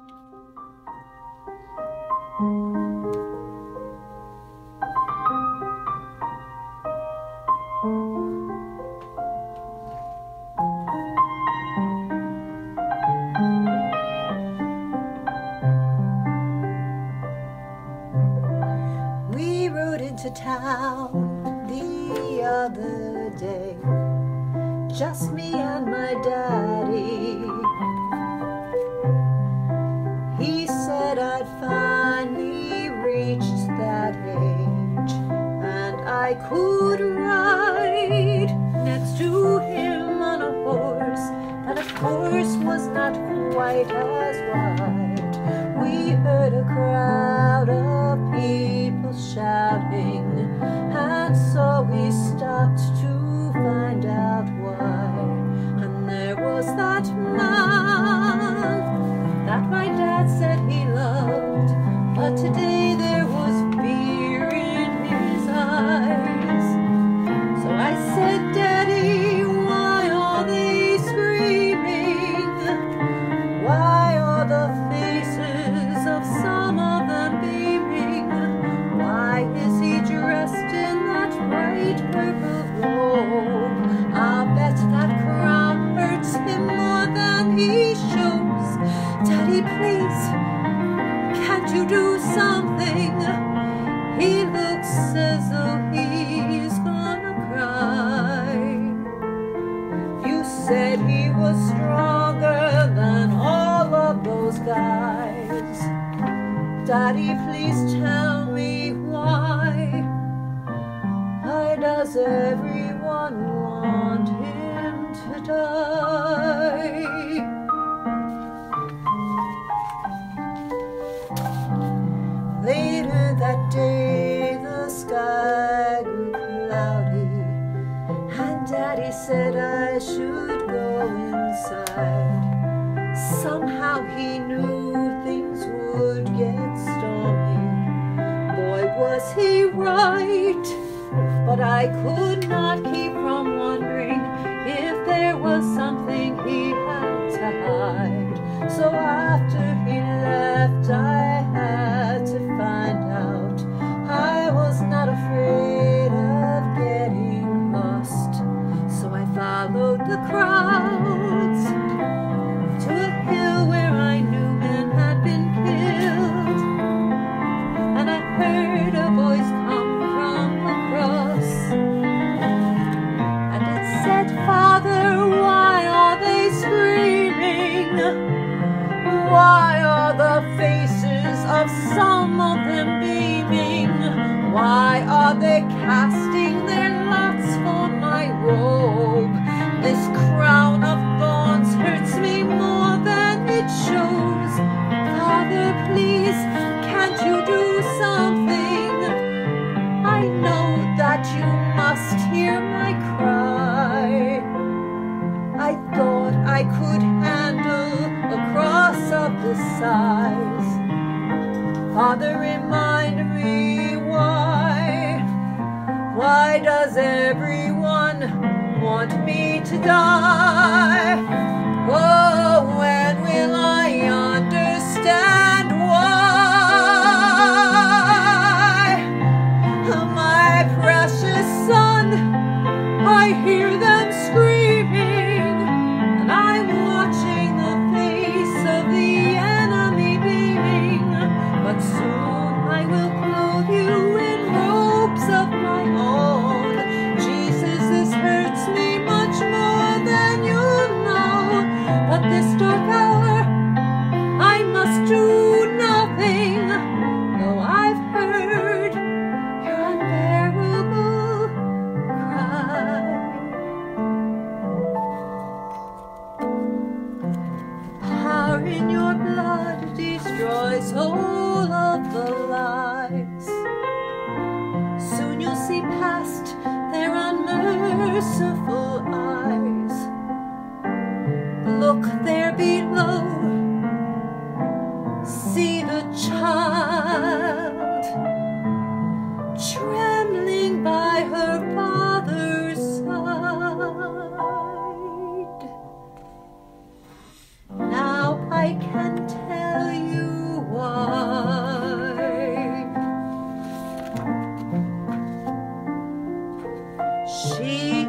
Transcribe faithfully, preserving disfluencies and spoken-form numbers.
We rode into town the other day, just me and my daddy. He said I'd finally reached that age, and I could ride next to him on a horse that of course was not quite as wide. We heard a crowd of people shouting, and so we stopped to find out why. And there was that man that my dad said he loved, but today there was beer in his eyes. So I said, Daddy, why are they screaming? Why are the faces of some of them beaming? Why is he dressed in that bright purple robe? I'll bet that crown hurts him more than he shows. Daddy, please, can't you do something? He looks as though he's gonna cry. You said he was stronger than all of those guys. Daddy, please tell me why. Why does everyone want him to die? Later that day the sky grew cloudy, and Daddy said I should go inside. Somehow he knew things would get stormy. Boy, was he right, but I could not keep from wondering if there was something he had to hide. So after he left I had to find out. I was not afraid of getting lost, so I followed the crowds to a hill where I knew men had been killed, and I heard a voice come from across, and it said, Father, why are they screaming? Why are the faces of some of them beaming? Why are they casting their lots for my robe? This crown of thorns hurts me more than it shows. Father, please, can't you do something? I know that you must hear my cry. I thought I could handle a cross of this size. Father, remind me why. Why does everyone want me to die? Oh, when will I understand why? My precious son, I hear them screaming, and I'm watching the face of the enemy beaming. But soon I will clothe you in robes of my own. Jesus, this hurts me much more than you know. But this dark hour I must do nothing, though I've heard your unbearable cry. Power in your blood destroys all of the lies. Soon you'll see past their unmerciful eyes. Look there below, see the child trembling by her father's side. Now I can tell you She